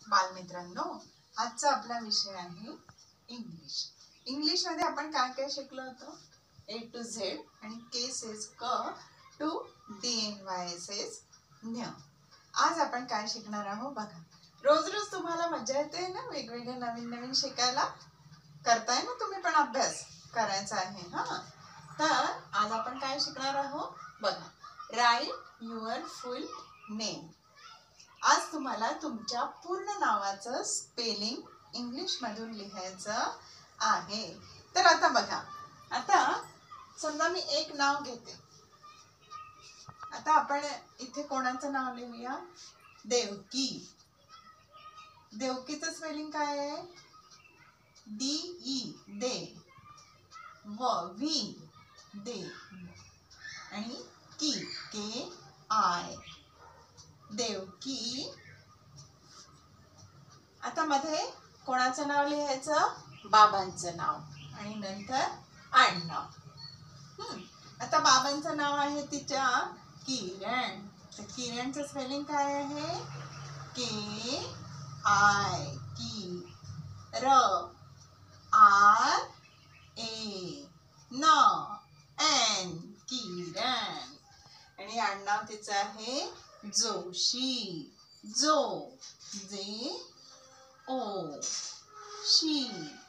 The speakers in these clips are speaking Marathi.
बालमित्रांनो, आजचा आपला विषय आहे इंग्लिश. इंग्लिश मध्ये आपण काय काय शिकलो होतो? A to Z आणि केसेस क टू DNYSS न्य. आज आपण काय शिकणार आहोत बघा. रोज रोज तुम्हाला मजा येते ना वेगवेगळे नवीन नवीन शिकायला? करताय ना तुम्ही पण अभ्यास करायचा आहे हा. तर आज आपण काय शिकणार आहोत बघा. Write your full name. आज तुम्हाला तुमच्या पूर्ण नावाचं स्पेलिंग इंग्लिश मधून लिहायचं आहे. तर आता बघा, आता समजा मी एक नाव घेते. आता आपण इथे कोणाचं नाव लिहूया? देवकी. देवकीचं स्पेलिंग काय आहे? DE दे, वी दे, आणि की KI देवकी. आता मध्ये कोणाचं नाव लिहायचं? बाबांचं नाव आणि नंतर आडनाव. आता बाबांचं नाव आहे तिच्या किरण. तर किरणचं स्पेलिंग काय आहे? KI की R N किरण. आणि आडनाव तिचं आहे जोशी. JO शी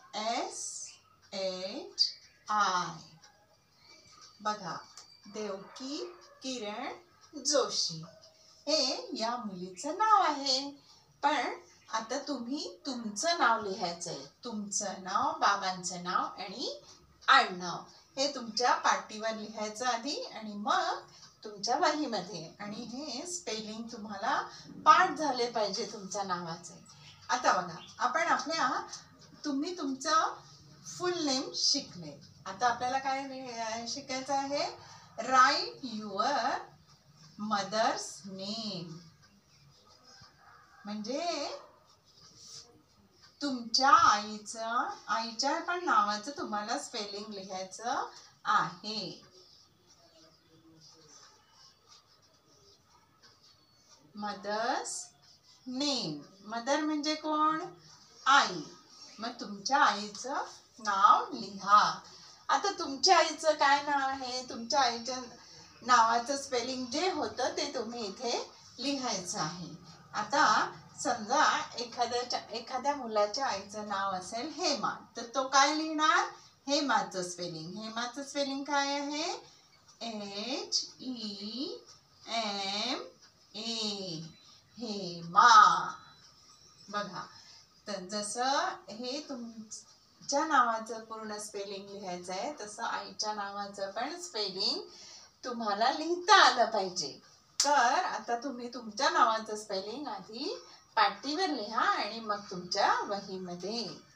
SHI. बघा, देवकी किरण जोशी हे या मुलीचं नाव आहे. पण आता तुम्ही तुमचं नाव लिहायचंय. तुमचं नाव, बाबांचं नाव आणि आडनाव हे तुमच्या पाटीवर लिहायचं आधी आणि मग तुमच्या वहीमध्ये. आणि हे स्पेलिंग तुम्हाला पाठ झाले पाहिजे तुमच्या नावाचे. आता बघा, आपण तुम्ही तुमचं फुल नेम शिकले. आता आपल्याला काय शिकायचं आहे? Write your mother's name. म्हणजे तुमच्या आईच्या पण नावाचं तुम्हाला स्पेलिंग लिहायचं आहे. Mother's name. मदर म्हणजे कोण? आई. मग तुमच्या आईचं नाव लिहा. आता तुमच्या आईचं काय नाव आहे? तुमच्या आईच्या नावाचं स्पेलिंग जे होतं ते तुम्ही इथे लिहायचं आहे. आता समजा एखाद्या मुलाच्या आईचं नाव असेल हेमा, तर तो काय लिहिणार? हेमाचं स्पेलिंग. हेमाचं स्पेलिंग काय आहे? HEMA. हेमा. बघा, तर जसं हे तुमच्या नावाचं पूर्ण स्पेलिंग लिहायचं आहे, तसं आईच्या नावाचं पण स्पेलिंग तुम्हाला लिहिता आलं पाहिजे. तर आता तुम्ही तुमच्या नावाचं स्पेलिंग आधी पाटीवर लिहा आणि मग तुमच्या वहीमध्ये